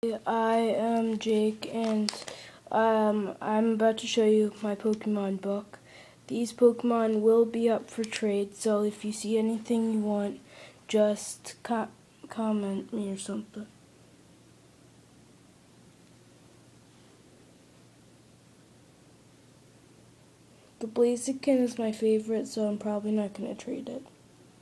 I am Jake, and I'm about to show you my Pokemon book. These Pokemon will be up for trade, so if you see anything you want, just comment me or something. The Blaziken is my favorite, so I'm probably not going to trade it.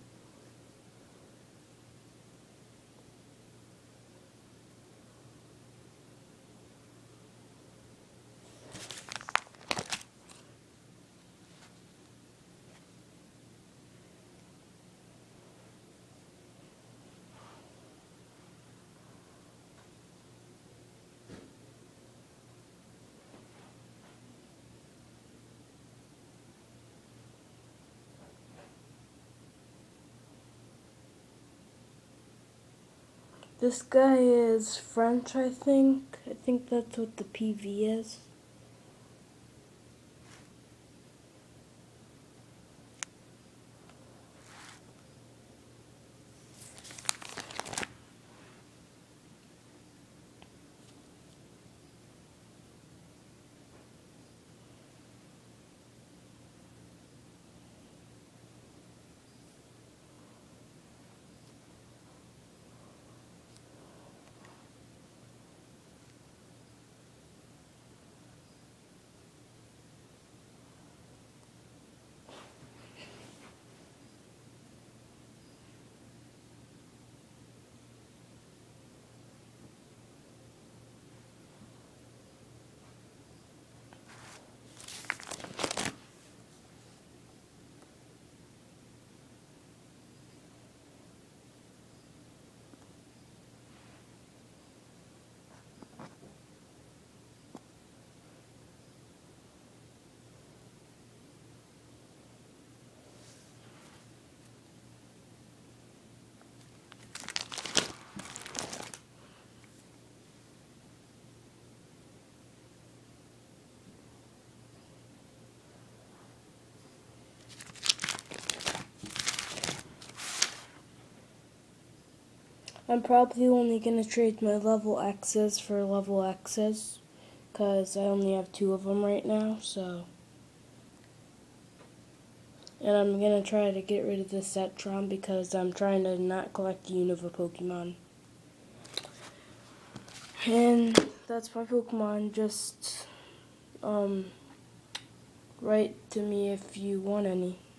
This guy is French, I think. I think that's what the PV is. I'm probably only going to trade my level X's for level X's, because I only have 2 of them right now, so. And I'm going to try to get rid of this Setron because I'm trying to not collect Unova Pokemon. And that's my Pokemon. Just write to me if you want any.